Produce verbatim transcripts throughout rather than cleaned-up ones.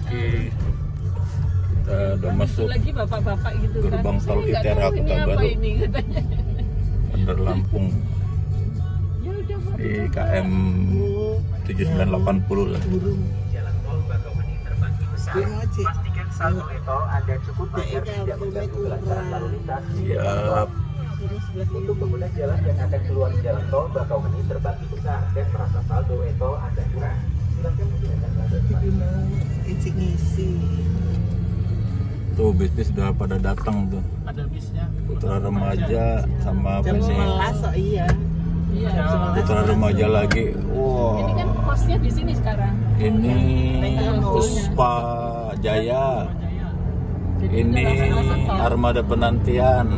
Oke, kita udah masuk lagi bapak-bapak gitu gerbang tol Itera Kota Baru, Bandar Lampung di K M tujuh sembilan delapan nol lah. Jalan tol Bakauheni terbanggi besar. Pastikan saldo e-tol Anda cukup agar tidak mengganggu kelancaran lalu lintas. Siap. Untuk pengguna jalan yang akan keluar jalan tol Bakauheni terbanggi besar dan merasa saldo e-tol Anda kurang, silakan menggunakan saldo isi. Tuh bisnis udah pada datang tuh. Ada bisnya. Putra remaja sama apa Jam sih? sebelas, oh iya. Iya. Putra remaja lagi. Wow. Ini kan posnya di sini sekarang. Ini Puspa Jaya. Ini Armada Penantian.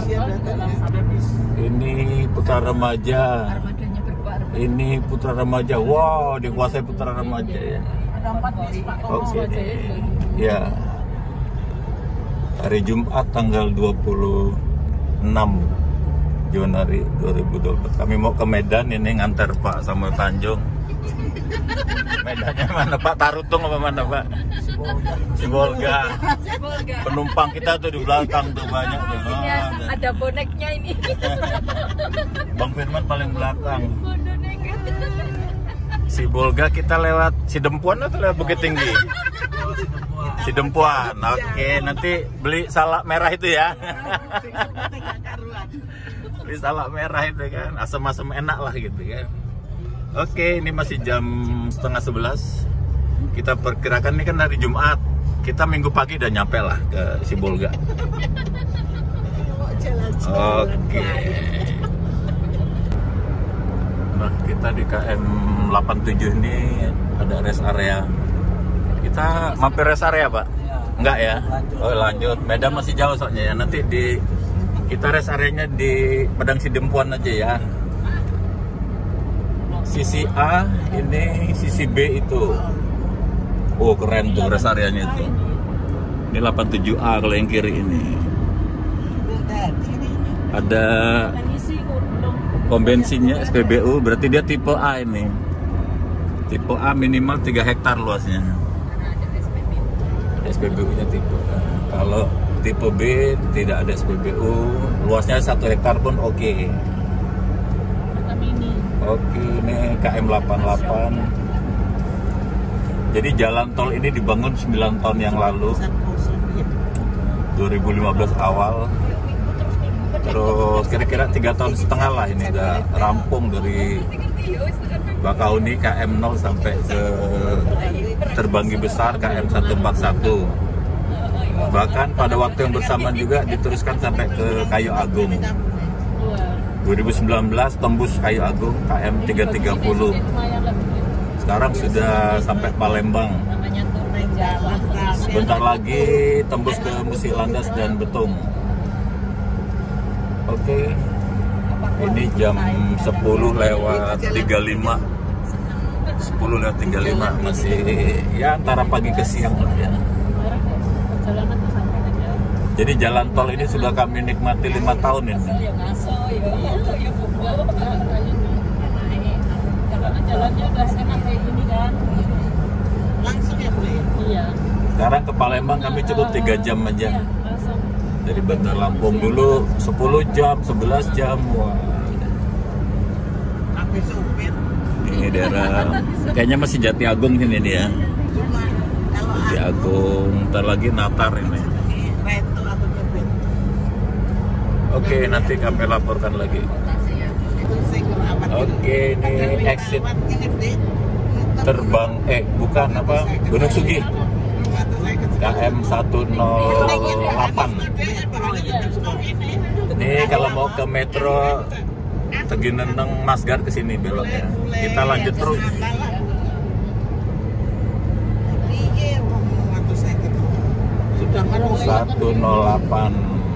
Ini Putra Remaja. Armadanya berkuat. Ini Putra Remaja. Wow, dikuasai Putra Remaja ya. Ada empat bis Pak. Oke. Ya. Hari Jumat tanggal dua puluh enam Januari dua ribu dua puluh empat. Kami mau ke Medan ini nganter Pak Samuel Tanjung. Medannya mana Pak? Tarutung apa mana Pak? Sibolga. Penumpang kita tuh di belakang tuh banyak tuh. Oh, ada boneknya ini. Bang Firman paling belakang. Sibolga kita lewat Sidempuan atau lewat Bukit Tinggi? Sidempuan. Oke, nanti beli salak merah itu ya. Beli salak merah itu kan, asam-asam enak lah gitu kan. Oke, ini masih jam setengah sebelas. Kita perkirakan ini kan hari Jumat. Kita Minggu pagi udah nyampe lah ke Sibolga. Oke. Nah, kita di K M delapan puluh tujuh ini ada rest area. Kita mampir rest area, Pak? Enggak ya? Oh, lanjut. Medan masih jauh soalnya ya. Nanti di kita rest areanya di Padang Sidempuan aja ya. Sisi A, ini sisi B itu. Oh, keren tuh rest areanya itu. Ini delapan puluh tujuh A kalau yang kiri ini. Ada pom bensinnya S P B U, berarti dia tipe A ini. Tipe A minimal tiga hektar luasnya. S P B U-nya tipe A. Kalau tipe B tidak ada S P B U, luasnya satu hektar pun oke. Okay. Oke, ini K M delapan puluh delapan. Jadi jalan tol ini dibangun sembilan tahun yang lalu, dua ribu lima belas awal. Terus kira-kira tiga tahun setengah lah ini udah rampung dari Bakauheni K M nol sampai ke Terbanggi Besar K M seratus empat puluh satu. Bahkan pada waktu yang bersamaan juga diteruskan sampai ke Kayu Agung. dua ribu sembilan belas tembus Kayu Agung K M tiga ratus tiga puluh. Sekarang sudah sampai Palembang. Sebentar lagi tembus ke Musi Landas dan Betung. Oke. Ini jam sepuluh lewat tiga puluh lima. sepuluh lewat tiga puluh lima masih ya antara pagi ke siang lah ya. Jadi jalan tol ini sudah kami nikmati lima tahun ini. Jalannya udah enak kayak gini kan. Langsung ya Bu? Iya. Sekarang ke Palembang kami cukup tiga jam aja. Dari Bandar Lampung dulu sepuluh jam, sebelas jam. Wah. Sampai supir. Ini daerah kayaknya masih Jati Agung sini nih ya. Cuma kalau Jati Agung, ntar lagi Natar ini. Reto atau supir. Oke, nanti kami laporkan lagi. Oke, ini exit terbang eh bukan apa Gunung Sugi K M seratus delapan. Ini kalau mau ke Metro Tegineneng Masgar ke sini beloknya. Kita lanjut terus. seratus delapan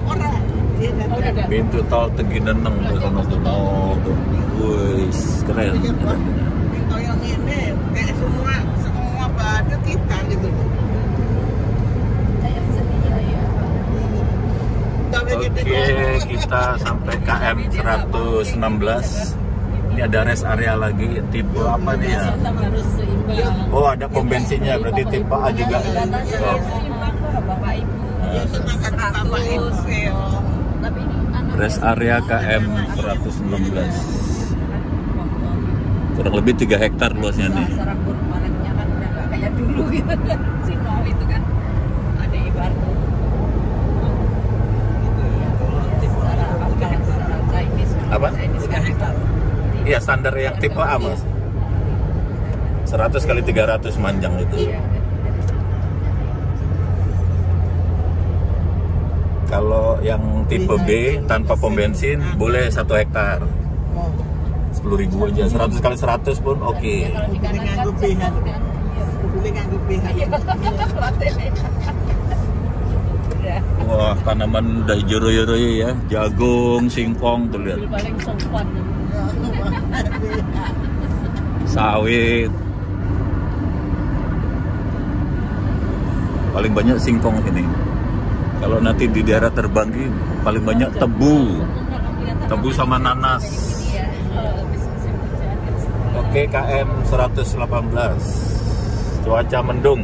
pintu tol Tegineneng tuh sama tuh. Wih, keren. Pintu yang ini kayak semua semua baju kita gitu. Oke, kita sampai K M seratus enam belas. Ini ada rest area lagi, tipe apa nih ya? Harus seimbang. Oh, ada pom bensinnya, berarti tipe A juga. Oh. Seimbang kok Bapak Ibu. Ya senang kan Bapak Ibu ya. Tapi ini anak Rest area K M seratus sembilan belas. Kurang lebih tiga hektar luasnya nih. sarang burung malaknya kan udah nggak kayak dulu gitu kan. Sino itu kan ada ibarat. Secara apa? Secara Chinese. Apa? Chinese kan hektar. Iya, standar yang tipe A, Mas. seratus kali tiga ratus manjang itu. Iya. Kalau yang tipe B tanpa pom bensin boleh satu hektar. sepuluh ribu aja, seratus kali seratus pun oke. Okay. Kalau di kanan kan Nganggo pihan. satu kan. Boleh nganggo pihan. Iya. Wah, tanaman udah hijau-hijau ya, jagung, singkong tuh lihat. Paling sopan. Sawit. Paling banyak singkong ini. Kalau nanti di daerah Terbanggi paling banyak tebu. Tebu sama nanas. Oke, K M seratus delapan belas. Cuaca mendung.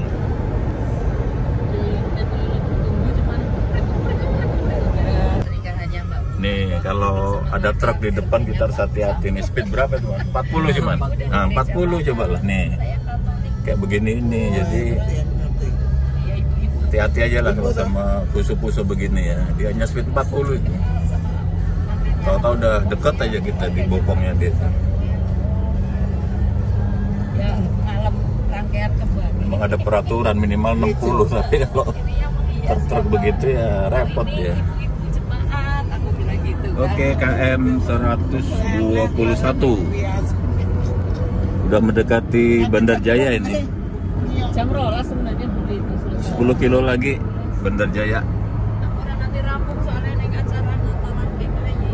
Nih, kalau ada truk di depan kita harus hati-hati nih. Speed berapa tuh? empat puluh cuman. Nah, empat puluh coba lah nih. Kayak begini ini, jadi hati-hati aja lah kalau sama pusu-pusu begini ya. Dia hanya speed empat puluh itu. Tahu-tahu udah deket aja kita di bokongnya dia. Ya, malam rangkaian kembali. Memang ada peraturan minimal enam puluh, tapi kalau truk-truk begitu ya repot ya. Oke, K M seratus dua puluh satu. Udah mendekati Bandar Jaya ini. Jam rolas sebenarnya beli itu selesai. sepuluh kilo lagi Bandar Jaya. Orang nanti rampung soalnya naik acara nontonan kayak lagi.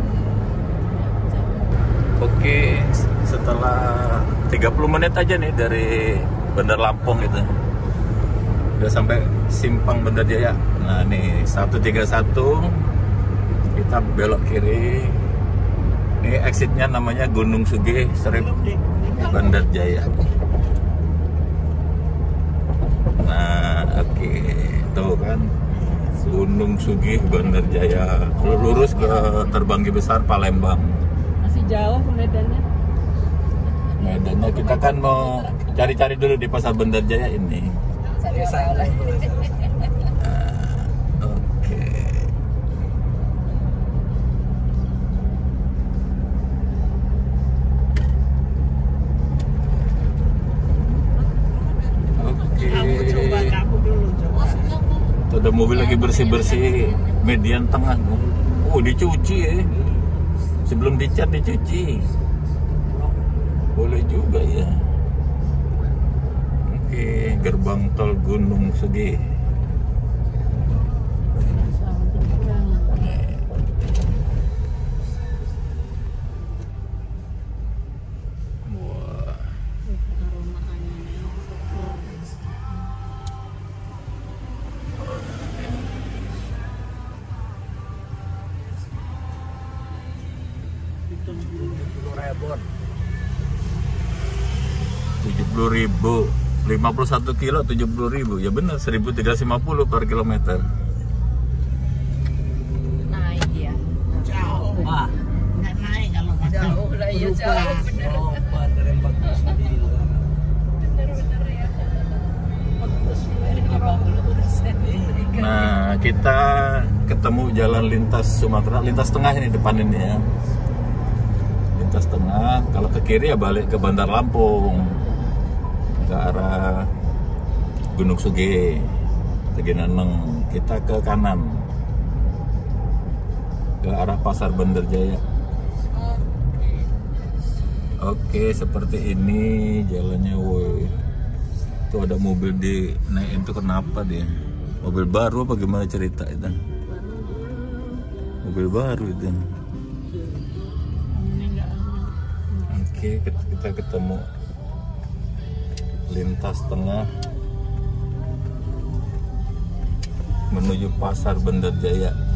Oke, setelah tiga puluh menit aja nih dari Bandar Lampung itu. Udah sampai simpang Bandar Jaya. Nah, nih seratus tiga puluh satu. Kita belok kiri. Ini exitnya namanya Gunung Sugih Serip Bandar Jaya. Nah, oke, okay. Tuh kan Gunung Sugih Bandar Jaya. Lurus ke Terbanggi Besar Palembang. Masih jauh medannya. Medannya kita kan mau cari-cari dulu di Pasar Bandar Jaya ini. Saya ada mobil lagi bersih-bersih median tengah. Oh, dicuci ya. Sebelum dicat dicuci. Boleh juga ya. Oke, gerbang tol Gunung Sugih. tujuh puluh ribu, lima puluh satu kilo tujuh puluh ribu, ya benar seribu tiga ratus lima puluh per kilometer. naik ya. Jauh. Wah, nggak naik kalau nggak Jauh lah ya, jauh bener. Oh, dari empat puluh sembilan. Bener-bener ya. lima puluh persen. Nah, kita ketemu jalan lintas Sumatera, lintas tengah ini depan ini ya. Lintas tengah, kalau ke kiri ya balik ke Bandar Lampung, ke arah Gunung Sugih, Teginaneng. Kita ke kanan, ke arah Pasar Bandar Jaya. Oke, seperti ini jalannya, woi. Tuh ada mobil di naikin tuh, kenapa dia? Mobil baru apa gimana cerita itu? Mobil baru itu. Oke, kita ketemu lintas tengah menuju Pasar Bandar Jaya.